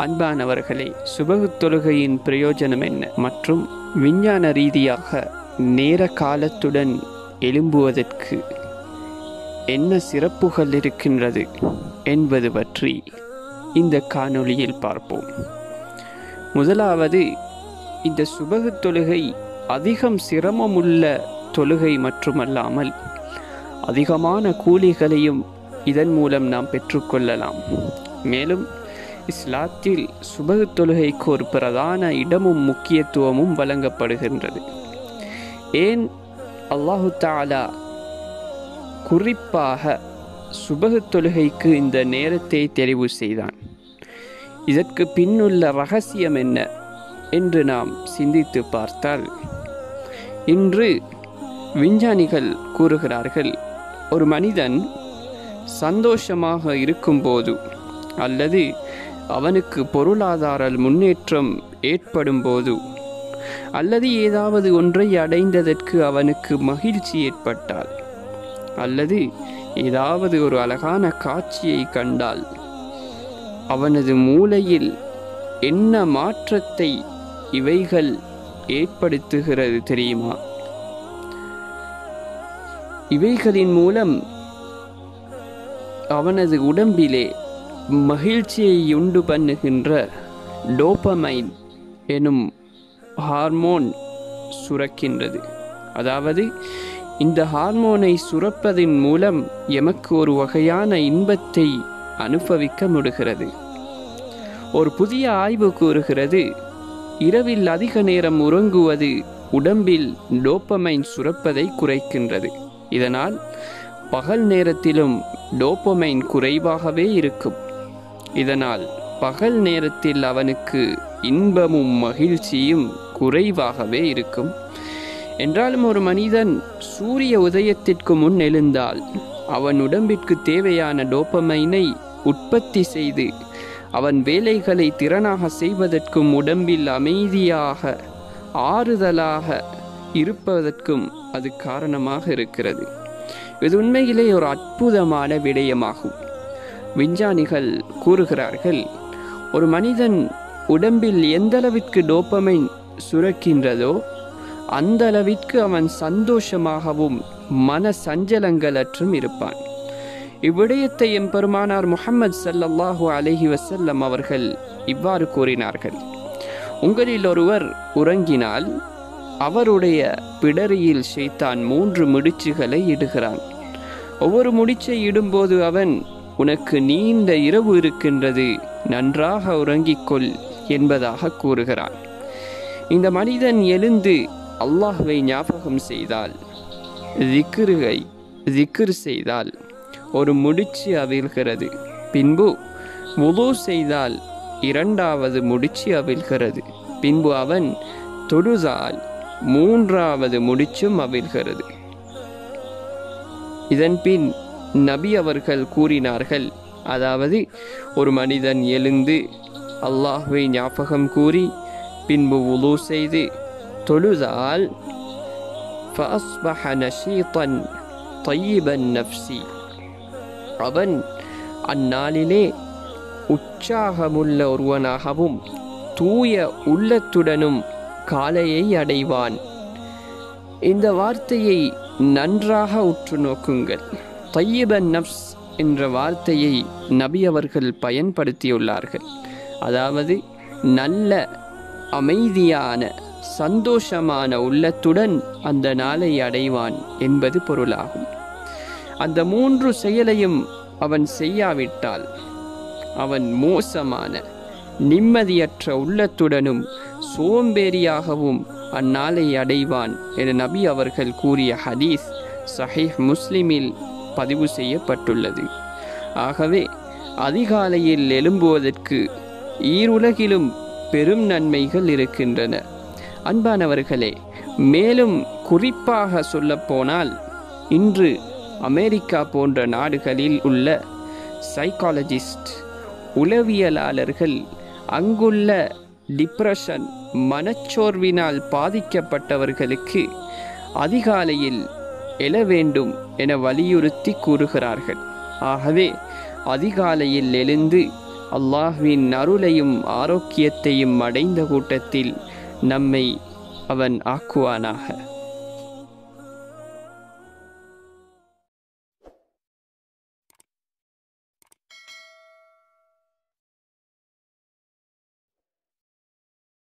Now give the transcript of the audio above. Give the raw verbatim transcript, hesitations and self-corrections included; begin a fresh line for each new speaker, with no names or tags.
அன்பானவர்களே, சுபஹ் தொழுகையின் பிரயோஜனம் என்ன மற்றும் விஞ்ஞான ரீதியாக நேர காலத்துடன் எழும்புவதற்கு என்ன சிறப்புகள் இருக்கின்றது என்பது பற்றி இந்த காணொளியில் பார்ப்போம். முதலாவது, இந்த சுபஹ் தொழுகை அதிகம் சிரமமுள்ள தொழுகை மட்டுமல்லாமல் அதிகமான கூலிகளையும் இதன் மூலம் நாம் பெற்றுக்கொள்ளலாம். மேலும் இஸ்லாத்தில் சுபஹ் தொழுகைக்கு ஒரு பிரதான இடமும் முக்கியத்துவமும் வழங்கப்படுகின்றது. ஏன் அல்லாஹு தஆலா குறிப்பாக சுபஹ் தொழுகைக்கு இந்த நேரத்தை தெரிவு செய்தான்? இதற்கு பின்னுள்ள ரகசியம் என்ன என்று நாம் சிந்தித்து பார்த்தால், இன்று விஞ்ஞானிகள் கூறுகிறார்கள், ஒரு மனிதன் சந்தோஷமாக இருக்கும்போது அல்லது அவனுக்கு பொருளாதார முன்னேற்றம் ஏற்படும் போது அல்லது ஏதாவது ஒன்றை அடைந்ததற்கு அவனுக்கு மகிழ்ச்சி ஏற்பட்டால் அல்லது ஏதாவது ஒரு அழகான காட்சியை கண்டால் அவனது மூளையில் என்ன மாற்றத்தை இவைகள் ஏற்படுத்துகிறது தெரியுமா? இவைகளின் மூலம் அவனது உடம்பிலே மகிழ்ச்சியை உண்டு பண்ணுகின்ற டோபமைன் எனும் ஹார்மோன் சுரக்கின்றது. அதாவது இந்த ஹார்மோனை சுரப்பதின் மூலம் எமக்கு ஒரு வகையான இன்பத்தை அனுபவிக்க முடிகிறது. ஒரு புதிய ஆய்வு கூறுகிறது, இரவில் அதிக நேரம் உறங்குவது உடம்பில் டோபமைன் சுரப்பதை குறைக்கின்றது. இதனால் பகல் நேரத்திலும் டோபமைன் குறைவாகவே இருக்கும். இதனால் பகல் நேரத்தில் அவனுக்கு இன்பமும் மகிழ்ச்சியும் குறைவாகவே இருக்கும். என்றாலும் ஒரு மனிதன் சூரிய உதயத்திற்கு முன் எழுந்தால் அவன் உடம்பிற்கு தேவையான டோபமைனை உற்பத்தி செய்து அவன் வேலைகளை திறனாக செய்வதற்கும் உடம்பில் அமைதியாக ஆறுதலாக இருப்பதற்கும் அது காரணமாக இருக்கிறது. இது உண்மையிலே ஒரு அற்புதமான விடயமாகும். விஞ்ஞானிகள் கூறுகிறார்கள், ஒரு மனிதன் உடம்பில் எந்த அளவிற்கு டோபமைன் சுரக்கின்றதோ அந்த அளவிற்கு அவன் சந்தோஷமாகவும் மன சஞ்சலங்களற்றும் இருப்பான். இவ்விடயத்தை எம்பெருமானார் முஹம்மது ஸல்லல்லாஹு அலைஹி வஸல்லம் அவர்கள் இவ்வாறு கூறினார்கள், உங்களில் ஒருவர் உறங்கினால் அவருடைய பிடரியில் ஷைத்தான் மூன்று முடிச்சுகளை இடுகிறான். ஒவ்வொரு முடிச்சை இடும்போது அவன், உனக்கு நீண்ட இரவு இருக்கின்றது, நன்றாக உறங்கிக்கொள் என்பதாக கூறுகிறான். இந்த மனிதன் எழுந்து அல்லாஹ்வை ஞாபகம் செய்தால், திக்ருகை திக்ர் செய்தால் ஒரு முடிச்சு அவிழ்கிறது. பின்பு வுது செய்தால் இரண்டாவது முடிச்சு அவிழ்கிறது. பின்பு அவன் தொழுதால் மூன்றாவது முடிச்சும் அவிழ்கிறது. இதன் பின் நபி அவர்கள் கூறினார்கள், அதாவது ஒரு மனிதன் எழுந்து அல்லாஹ்வை ஞாபகம் கூறி பின்பு வுது செய்து தொழுதால் فأصبح نشيطا طيب النفس, அவன் அந்நாளிலே உற்சாகமுள்ள ஒருவனாகவும் தூய உள்ளத்துடனும் காலையை அடைவான். இந்த வார்த்தையை நன்றாக உற்று நோக்குங்கள். தய்யிபன் நஃப்ஸ் என்ற வார்த்தையை நபி அவர்கள் பயன்படுத்தியுள்ளார்கள். அதாவது நல்ல அமைதியான சந்தோஷமான உள்ளத்துடன் அந்த நாளை அடைவான் என்பது பொருளாகும். அந்த மூன்று செயலையும் அவன் செய்யாவிட்டால் அவன் மோசமான நிம்மதியற்ற உள்ளத்துடனும் சோம்பேறியாகவும் அந்நாளை அடைவான் என நபி அவர்கள் கூறிய ஹதீஸ் சஹீஹ் முஸ்லிமில் பதிவு செய்யப்பட்டுள்ளது. ஆகவே அதிகாலையில் எழும்புவதற்கு ஈருலகிலும் பெரும் நன்மைகள் இருக்கின்றன. அன்பானவர்களே, மேலும் குறிப்பாக சொல்லப்போனால் இன்று அமெரிக்கா போன்ற நாடுகளில் உள்ள சைக்காலஜிஸ்ட் உளவியலாளர்கள் அங்குள்ள டிப்ரெஷன் மனச்சோர்வினால் பாதிக்கப்பட்டவர்களுக்கு அதிகாலையில் எழ வேண்டும் என வலியுறுத்தி கூறுகிறார்கள். ஆகவே அதிகாலையில் எழுந்து அல்லாஹ்வின் அருளையும் ஆரோக்கியத்தையும் அடைந்த கூட்டத்தில் நம்மை அவன் ஆக்குவானாக.